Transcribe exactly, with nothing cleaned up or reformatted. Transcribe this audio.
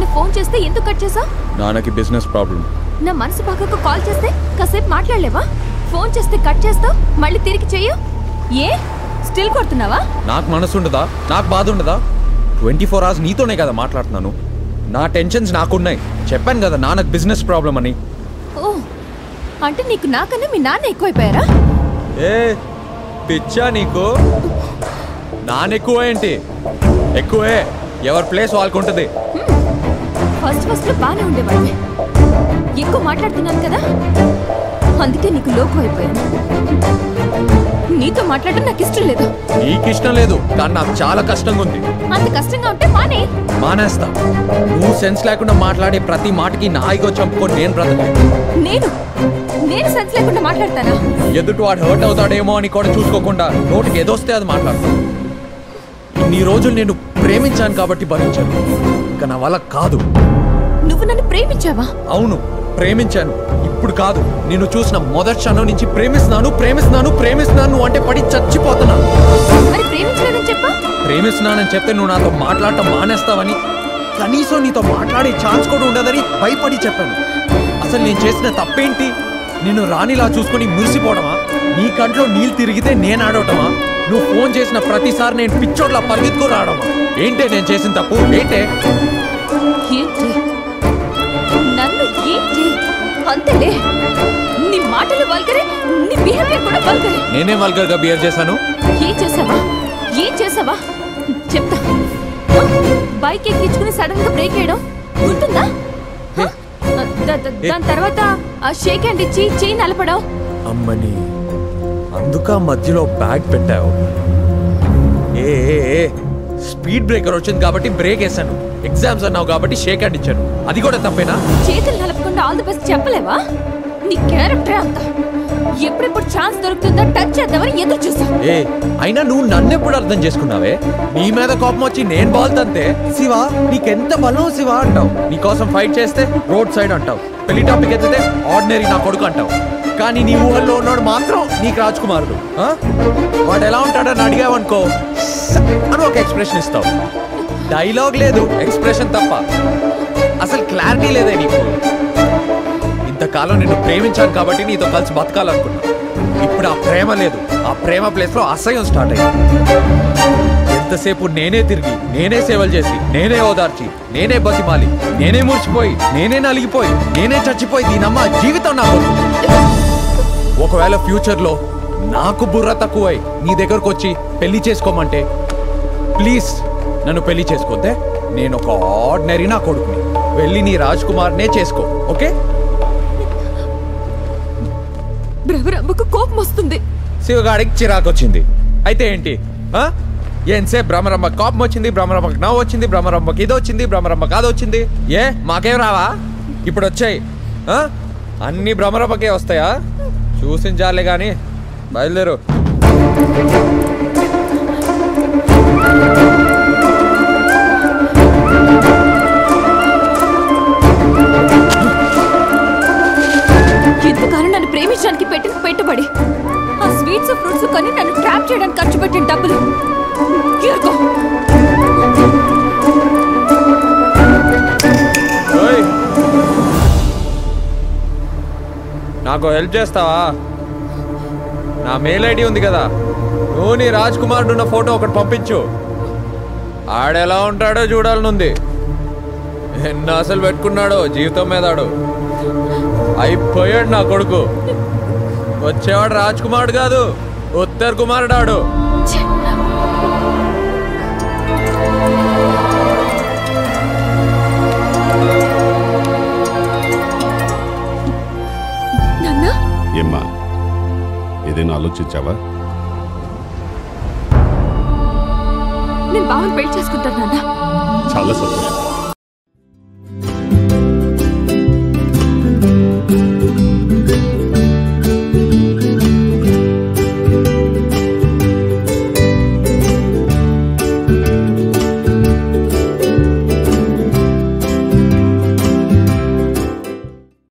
నిన్న ఫోన్ చేస్తే ఎందుకు కట్ చేసావు? నాన్నకి బిజినెస్ ప్రాబ్లం. నా మనసు పక్కకు కాల్ చేస్తే కాసేపు మాట్లాడలేవా? ఫోన్ చేస్తే కట్ చేస్తావు, మళ్ళీ తిరిగి చెయ్యు. ఏ స్టిల్ కొడుతున్నావా? నాకు మనసు ఉండదా? నాకు బాధ ఉండదా? ట్వంటీ ఫోర్ అవర్స్ నీతోనే కదా మాట్లాడుతున్నాను. నా టెన్షన్స్ నాకున్నాయి. చెప్పాను కదా నాన్నకు బిజినెస్ ప్రాబ్లం అని. ఓ, అంటే నీకు నాకన్నా మీ నాన్న ఎక్కువైపోయారా? ఏ పిచ్చా నీకు? నాన్న ఎక్కువ ఏంటి? ఎక్కువే. ఎవరి ప్లేస్ వాళ్ళకు ఉంటుంది. ఫస్ట్ ఫస్ట్ లో బాగానే ఉండేవాడిని. ఎక్కువ మాట్లాడుతున్నాను కదా, అందుకే నీకు లోకం అయిపోయాను. నీతో మాట్లాడడం నాకు ఇష్టం లేదు. నీకు ఇష్టం లేదు కానీ నాకు చాలా కష్టంగా ఉంది. అంత కష్టంగా ఉంటే మానే. మానేస్తా. నువ్వు సెన్స్ లేకుండా మాట్లాడే ప్రతి మాటకి నాయిగో చంపుకొని నేను బ్రతకాలి. నేను నేను సెన్స్ లేకుండా మాట్లాడతానా? ఎదుటి వాడు హర్ట్ అవుతాడేమో అని కూడా చూసుకోకుండా నోటికి ఏదొస్తే అది మాట్లాడతాను. ఇన్ని రోజులు నేను ప్రేమించాను కాబట్టి భరించాను. ఇక నా వల్ల కాదు. నువ్వు నన్ను ప్రేమించావా? అవును, ప్రేమించాను. ఇప్పుడు కాదు, నిన్ను చూసిన మొదటి క్షణం నుంచి ప్రేమిస్తున్నాను ప్రేమిస్తున్నాను ప్రేమిస్తున్నాను అంటే పడి చచ్చిపోతున్నాను. మరి ప్రేమించలేదని చెప్పా? ప్రేమిస్తున్నానని చెప్తే నువ్వు నాతో మాట్లాడటం మానేస్తావని, కనీసం నీతో మాట్లాడే ఛాన్స్ కూడా ఉండదని భయపడి చెప్పాను. అసలు నేను చేసిన తప్పేంటి? నిన్ను రాణిలా చూసుకుని మురిసిపోవడమా? నీ కంట్లో నీళ్ళు తిరిగితే నేను ఆడవటమా? నువ్వు ఫోన్ చేసిన ప్రతిసారి నేను పిచ్చోడ్లా పరిగెత్తుకు రావడమా? ఏంటే నేను చేసిన తప్పు? ఏంటే ఏంటి నన్ను ఏంటి అంతలే? నీ మాటలు వల్గరే, నీ బిహేవియర్ కూడా వల్గరే. నేనే వల్గర్ గా బిహేవ్ చేశాను? ఏం చేసావా? ఏం చేసావా చెప్తా. బైక్ ఎక్కించుకుని సడన్ గా బ్రేక్ వేయడం గుర్తుందా? దాని తర్వాత ఆ షేక్ హ్యాండ్ ఇచ్చి చెయ్యి నలపడం. అమ్మని అందుక మధ్యలో బ్యాగ్ పెట్టావు. ఏ స్పీడ్ బ్రేకర్ వచ్చింది కాబట్టి బ్రేక్ వేసాను. ఎగ్జామ్స్ అన్నావు కాబట్టి షేక్ హ్యాండ్ ఇచ్చాను. అది కూడా తప్పేనా? చేతులు నలపకుండా ఆల్ ది బెస్ట్ చెప్పలేవా? నీ క్యారెక్టర్ అంత. ఎప్పుడెప్పుడు ఛాన్స్ దొరుకుతుందో టచ్ చేద్దామని ఎదురు చూసావు. ఏ అయినా నువ్వు నన్ను ఎప్పుడు అర్థం చేసుకున్నావే? నీ మీద కోపం వచ్చి నేను బాల్ తంతే శివ నీకెంత బలం శివ అంటావు. నీకోసం ఫైట్ చేస్తే రోడ్ సైడ్ అంటావు. పెళ్లి టాపిక్ ఎత్తితే ఆర్డినరీ నా కొడుకు అంటావు. కానీ నీ ఊహల్లో ఉన్నాడు మాత్రం నీకు రాజకుమారుడు. వాడు ఎలా ఉంటాడని అడిగావనుకో అని ఒక ఎక్స్ప్రెషన్ ఇస్తావు. డైలాగ్ లేదు, ఎక్స్ప్రెషన్ తప్ప. అసలు క్లారిటీ లేదే నీకు. ఇంతకాలం నిన్ను ప్రేమించాను కాబట్టి నీతో కలిసి బతకాలనుకున్నా. ఇప్పుడు ఆ ప్రేమ లేదు. ఆ ప్రేమ ప్లేస్ లో అసహ్యం స్టార్ట్ అయ్యింది. ఎంతసేపు నేనే తిరిగి, నేనే సేవలు చేసి, నేనే ఓదార్చి, నేనే బతిమాలి, నేనే మురిచిపోయి, నేనే నలిగిపోయి, నేనే చచ్చిపోయి దీనమ్మ జీవితం నాకు. ఒకవేళ ఫ్యూచర్ లో నాకు బుర్ర తక్కువై నీ దగ్గరకు వచ్చి పెళ్లి చేసుకోమంటే ప్లీజ్ నన్ను పెళ్లి చేసుకోద్దే. నేను ఒక ఆర్డినరీ నా కొడుకుని. వెళ్ళి నీ రాజ్ కుమార్నే చేసుకో. ఓకే? బ్రహ్మకు కోపం వస్తుంది. శివగాడికి చిరాకు వచ్చింది. అయితే ఏంటి? ఏంసేపు బ్రహ్మరమ్మ కోపం వచ్చింది, బ్రహ్మరమ్మకి నవ్వు వచ్చింది, బ్రహ్మరమ్మకి ఇది వచ్చింది, బ్రహ్మరమ్మకి అది వచ్చింది. ఏ మాకేం రావా? ఇప్పుడు వచ్చాయి. అన్ని బ్రహ్మరమ్మకే వస్తాయా? చూసించాలే గాని బయలుదేరు. ఎంతకాలం నన్ను ప్రేమించడానికి పెట్టిన పెట్టుబడి, ఆ స్వీట్స్ ఫ్రూట్స్ కొని నన్ను ట్రాప్ చేయడానికి ఖర్చు పెట్టిన డబ్బులు. నాకు హెల్ప్ చేస్తావా? నా మెయిల్ ఐడి ఉంది కదా, నువ్వు నీ రాజ్ కుమారుడు ఉన్న ఫోటో ఒకటి పంపించు. ఆడెలా ఉంటాడో చూడాలనుంది. ఎన్న అసలు పెట్టుకున్నాడో జీవితం మీదాడు. అయిపోయాడు నా కొడుకు. వచ్చేవాడు రాజ్ కుమారుడు కాదు, ఉత్తర్ కుమారుడు ఆడు. ఏమ్మా, ఏదైనా ఆలోచించావా? నేను బావని పెళ్లి చేసుకుంటాను నాన్న. చాలా సంతోషం.